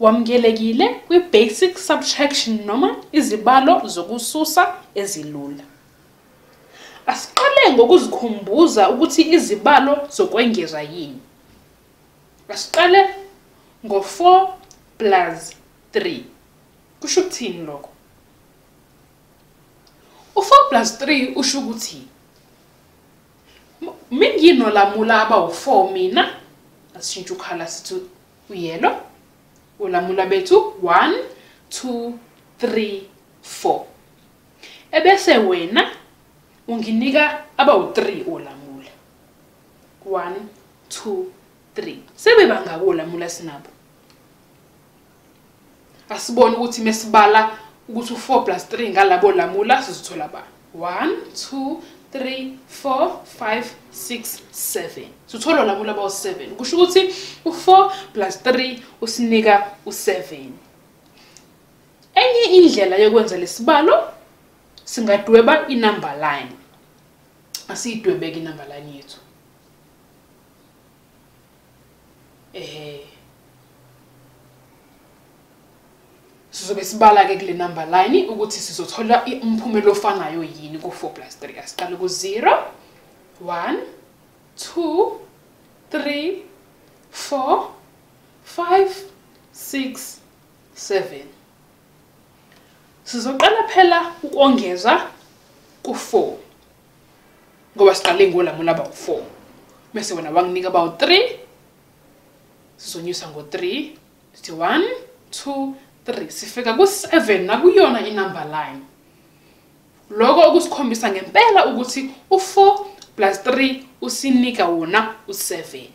Wamukelekile kwi-basic subtraction noma izibalo zokususa ezilula. Asiqale ngokuzikhumbuza ukuthi izibalo zokwengeza yini. Asiqale ngo-4 plus 3. Kusho ukuthini lokho? U-4 plus 3 usho ukuthi minginolamula abawu-4 mina, asishintshe ukhala sithi uyellow. Ulamula bethu 1, 2, 3, 4. Ebese wena unginika abawu-3 olamula. 1, 2, 3. Sebebangaki olamula sinabo? Asibone ukuthi mesibala ukuthi u4 plus 3 ngalabo lamula sizothola ba 1, 2, 3, 4, 5, 6, 7. Sithola lamula bawu7. Kusho ukuthi u4 plus 3 usinika u7. Enye indlela yokwenza lesibalo singadweba inumber line. Asiyidwebeke inumber line yethu. Sizobe sibala ke kule number line ukuthi sizothola umphumela ofanayo yini ku4 plus 3. Asiqale ku0, 1, 2, 3, 4, 5, 6, 7. Sizoqala phela ukongeza ku4 ngoba siqale ngolamula abawu4. Bese wena wanginika abawu3, sizonyusa ngo3, sithi 1, 2, 3. Sifika ku7 nakuyona inumber line. Lokho okusikhombisa ngempela ukuthi u4 plus 3 usinika wona u7.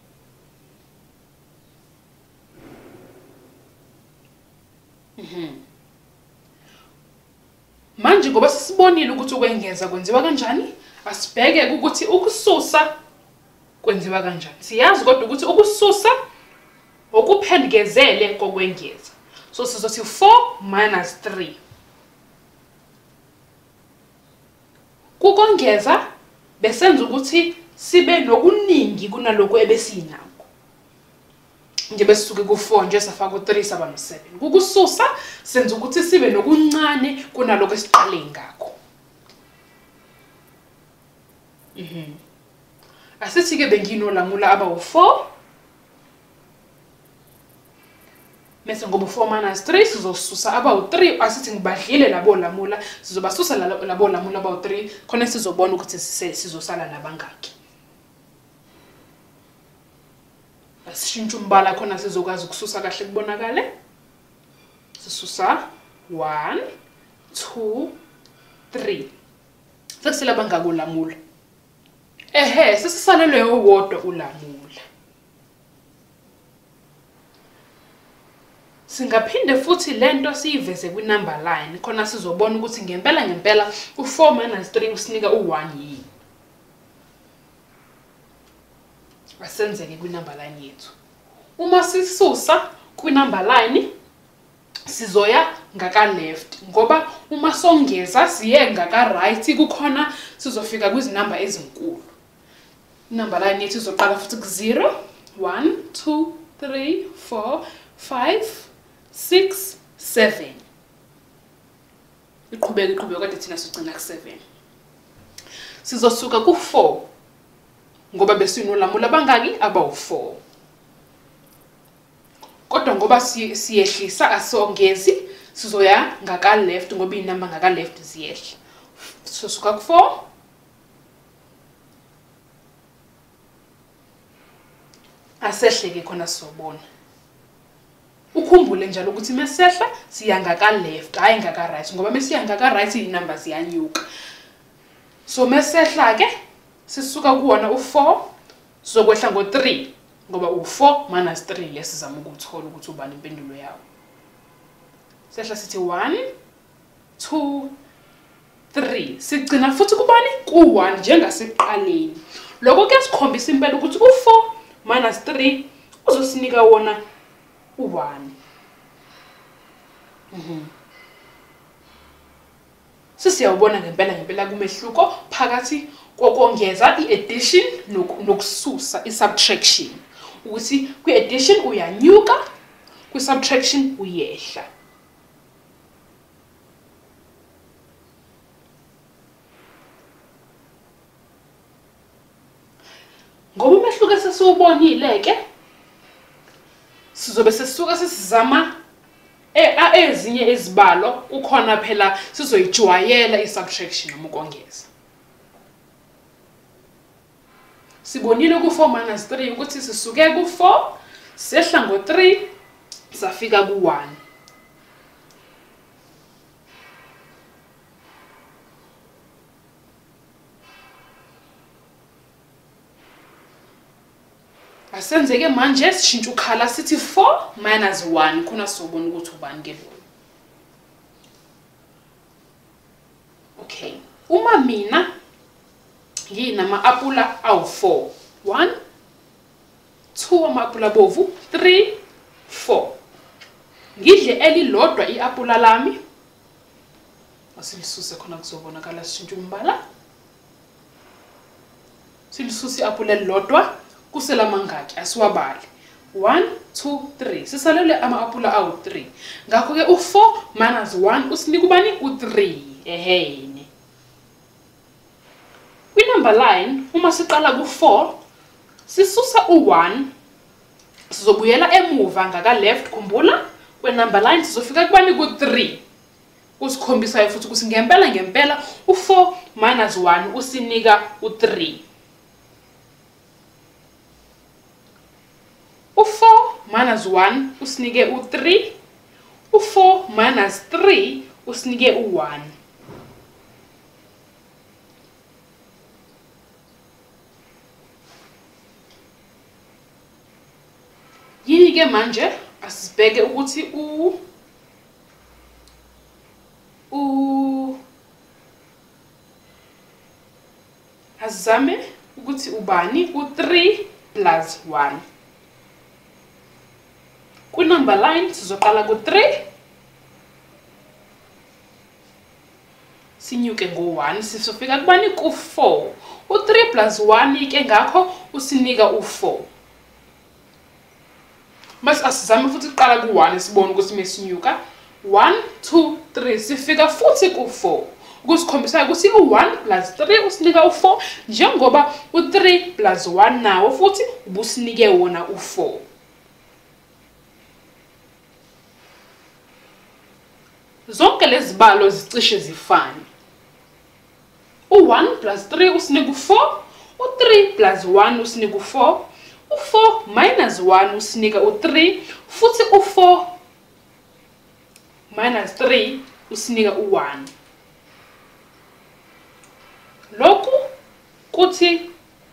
Manje ngoba sisibonile ukuthi ukwengeza kwenziwa kanjani, asibheke ukuthi ukususa kwenziwa kanjani. Siyazi kodwa ukuthi ukususa okuphendkezele kokwengeza. So sizothi 4 minus 3. Kukongeza besenza ukuthi sibe nokuningi kunaloko ebesinako. Nje besisuke ku4 nje safaka u3 saba no7. Kukususa senza ukuthi sibe nokuncane kunaloko esiqale ngakho. Asithi ke benginolamula abawu4. Mese ngoba u4 minus 3 sizosusa abawu3. Asithi ngibadlile labo lamula, sizobasusa labo lamula abawu3 khona sizobona ukuthi sizosala nabangaki. Asishintshe umbala khona sizokwazi ukususa kahle kubonakale. Sisusa 1, 2, 3. Sekusela bangaki ulamula? Sesisalelwe owodwa ulamula. Singaphinde futhi lento siyiveze kwinumber line khona sizobona ukuthi ngempela u4 minus 3 usinika u1 yini. Asenzeke kwinumber line yethu. Uma sisusa kwinumber line sizoya ngaka left ngoba uma songeza siye ngaka right kukhona sizofika kwizinamba ezinkulu. Number line yethu izoqala futhi ku0, 1, 2, 3, 4, 5, 6, 7. Iqhubeka kade thina sigcina ku7. Sizosuka ku4 ngoba besinolamula bangaki abawu4. Kodwa ngoba siyehlisa asongezi sizoya ngaka left ngoba inamba ngaka left ziyehla. Sizosuka ku4 asehleke khona sizobona. Ukhumbule njalo ukuthi mesehla siya ngaka left hayi ngaka right ngoba mesiya ngaka right inamba ziyanyuka. So mesehla ke sisuka kuwona u4 sizokwehla ngo3 ngoba u4 minus 3 lesizama ukuthola ukuthi ubani impendulo yawo. Sehla sithi 1, 2, 3. Sigcina futhi kubani ku1 njengasekuqaleni. Lokho kuyasikhombisa impela ukuthi u4 minus 3 uzosinika wona u1. Sisiyawubona ngempela kumehluko phakathi kokongeza i-addition nokususa i-subtraction. Ukuthi kwi-addition uyanyuka, kwi-subtraction uyehla. Ngoba umehluko sesiwubonile ke sizobe sesisuka sesizama ezinye izibalo ukhona phela sizoyijwayela i-subtraction noma ukongeza. Sibonile ku4 - 3 ukuthi sisuke ku4 sehla ngo3 safika ku1. Asenzeke manje sishintsha ukhala sithi 4 - 1 khona sobona ukuthi ubani ke lo. Okay, uma mina nginama-apula awu4, 1 2 ama-apula bovu, 3 4, ngidle elilodwa i-apula lami, asilisuse khona kuzobonakala sishintsha umbala. Silisuse i-apula elilodwa kusela mangaki asiwabali, 1 2 3, sisalele ama-apula awu3. Ngakho ke u4 - 1 usinika ubani u3. Ehene kwi-number line uma siqala ku4 sisusa u1 sizobuyela emuva ngaka left, khumbula kwe-number line sizofika kubani ku3 kusikhombisayo futhi ukuthi ngempela u4 - 1 usinika u3. U4 - 1 usinike u3, u4 - 3 usinike u1. Yini ke manje asibheke ukuthi azame ukuthi ubani u3 + 1. Kwi-number line sizoqala ku3 sinyuke ngo1 sisofika kubani ku4. U3 + 1 ke ngakho usinika u4. Mas asizame futhi uqala ku1 sibone ukuthi mesinyuka 1 2 3 sifika futhi ku4 ukusikhombisa ukuthi u1 + 3 usinika u4 njengoba u3 + 1 nawo futhi ubusinike wona u4. Zonke lezi zibalo zicishe zifane. U1 + 3 usinika u4, u3 + 1 usinika u4, u4 - 1 usinika u3 futhi u4 - 3 usinika u1. Lokhu kuthi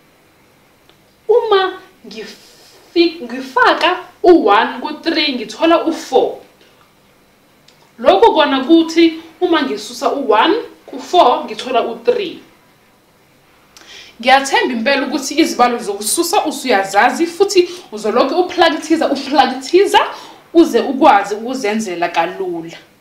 uma ngifaka u1 ku3 ngithola u4. Lokho kona kuthi uma ngisusa u1 ku4 ngithola u3. Ngiyathemba impela ukuthi izibalo zokususa usuyazazi futhi uzolokhu uplagithiza uze ukwazi ukuzenzela kalula.